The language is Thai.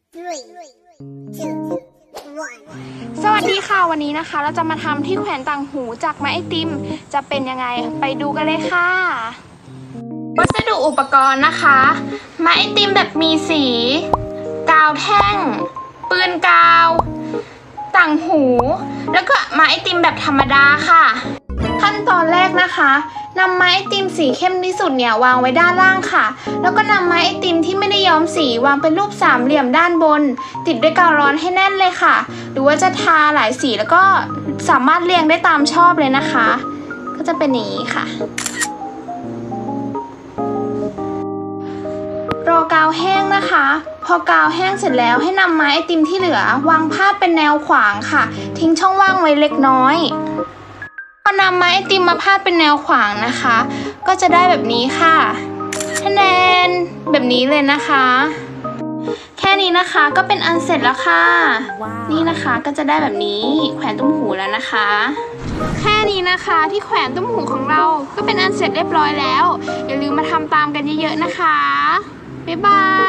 3, 2, 1. สวัสดีค่ะวันนี้นะคะเราจะมาทำที่แขวนต่างหูจากไม้ไอติมจะเป็นยังไงไปดูกันเลยค่ะวัสดุอุปกรณ์นะคะไม้ไอติมแบบมีสีกาวแท่งปืนกาวต่างหูแล้วก็ไม้ไอติมแบบธรรมดาค่ะขั้นตอนแรกนะคะนำไม้ไอติมสีเข้มที่สุดเนี่ยวางไว้ด้านล่างค่ะแล้วก็นำไม้ไอติมที่ไม่ได้ย้อมสีวางเป็นรูปสามเหลี่ยมด้านบนติดด้วยกาวร้อนให้แน่นเลยค่ะหรือว่าจะทาหลายสีแล้วก็สามารถเรียงได้ตามชอบเลยนะคะก็จะเป็นอย่างนี้ค่ะรอกาวแห้งนะคะพอกาวแห้งเสร็จแล้วให้นำไม้ไอติมที่เหลือวางพาดเป็นแนวขวางค่ะทิ้งช่องว่างไว้เล็กน้อยพอนำไม้ไอติมมาพาดเป็นแนวขวางนะคะก็จะได้แบบนี้ค่ะคะแนนแบบนี้เลยนะคะแค่นี้นะคะก็เป็นอันเสร็จแล้วค่ะ นี่นะคะก็จะได้แบบนี้แขวนตุ้มหูแล้วนะคะแค่นี้นะคะที่แขวนตุ้มหูของเราก็เป็นอันเสร็จเรียบร้อยแล้วอย่าลืมมาทำตามกันเยอะๆนะคะบ๊ายบาย